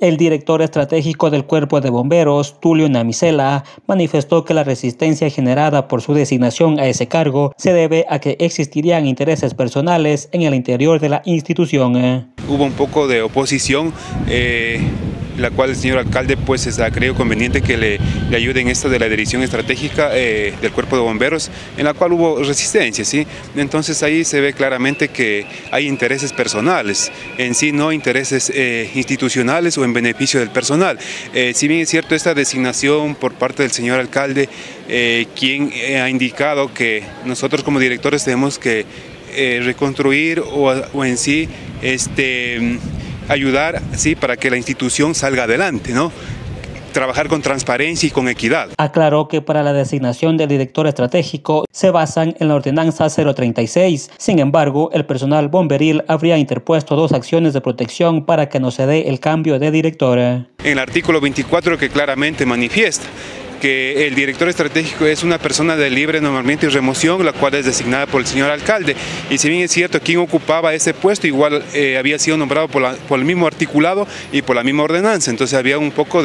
El director estratégico del Cuerpo de Bomberos, Tulio Namicela, manifestó que la resistencia generada por su designación a ese cargo se debe a que existirían intereses personales en el interior de la institución. Hubo un poco de oposición, la cual el señor alcalde pues ha creído conveniente que le ayude en esta de la dirección estratégica del Cuerpo de Bomberos, en la cual hubo resistencia, ¿sí? Entonces ahí se ve claramente que hay intereses personales, en sí no intereses institucionales o en beneficio del personal. Si bien es cierto esta designación por parte del señor alcalde, quien ha indicado que nosotros como directores tenemos que reconstruir o en sí ayudar, ¿sí?, para que la institución salga adelante, ¿no? Trabajar con transparencia y con equidad. Aclaró que para la designación del director estratégico se basan en la ordenanza 036. Sin embargo, el personal bomberil habría interpuesto 2 acciones de protección para que no se dé el cambio de director. En el artículo 24 que claramente manifiesta que el director estratégico es una persona de libre nombramiento y remoción, la cual es designada por el señor alcalde. Y si bien es cierto, quien ocupaba ese puesto igual había sido nombrado por el mismo articulado y por la misma ordenanza. Entonces había un poco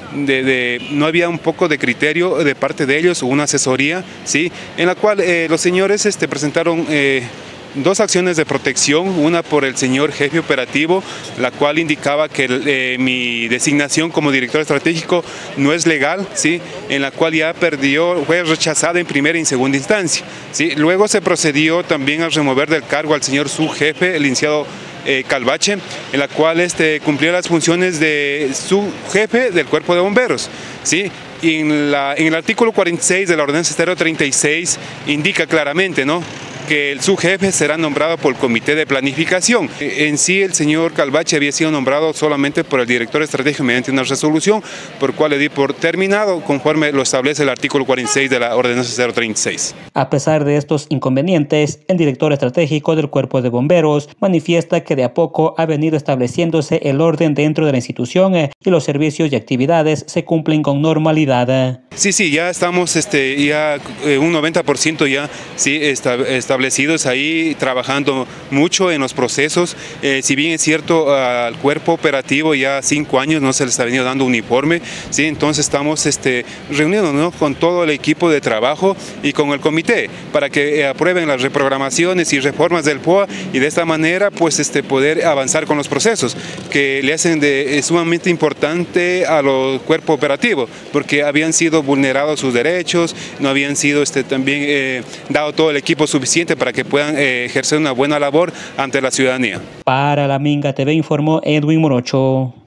no había un poco de criterio de parte de ellos o una asesoría, ¿sí?, en la cual los señores presentaron 2 acciones de protección, una por el señor jefe operativo, la cual indicaba que mi designación como director estratégico no es legal, ¿sí?, en la cual ya fue rechazada en primera y en segunda instancia, ¿sí? Luego se procedió también a remover del cargo al señor subjefe, el licenciado Calvache, en la cual cumplía las funciones de subjefe del Cuerpo de Bomberos, ¿sí? Y en el artículo 46 de la ordenanza 036 indica claramente, ¿no?, que el subjefe será nombrado por el comité de planificación. En sí, el señor Calvache había sido nombrado solamente por el director estratégico mediante una resolución, por cual le di por terminado conforme lo establece el artículo 46 de la ordenanza 036. A pesar de estos inconvenientes, el director estratégico del Cuerpo de Bomberos manifiesta que de a poco ha venido estableciéndose el orden dentro de la institución y los servicios y actividades se cumplen con normalidad. Sí, ya estamos ya un 90% ya sí establecidos ahí, trabajando mucho en los procesos. Si bien es cierto, al cuerpo operativo ya 5 años no se les ha venido dando uniforme, ¿sí? Entonces estamos reunidos, ¿no?, con todo el equipo de trabajo y con el comité para que aprueben las reprogramaciones y reformas del POA y de esta manera pues poder avanzar con los procesos que le hacen sumamente importante a los cuerpos operativos, porque habían sido vulnerados sus derechos, no habían sido también dado todo el equipo suficiente para que puedan ejercer una buena labor ante la ciudadanía. Para La Minga TV informó Edwin Morocho.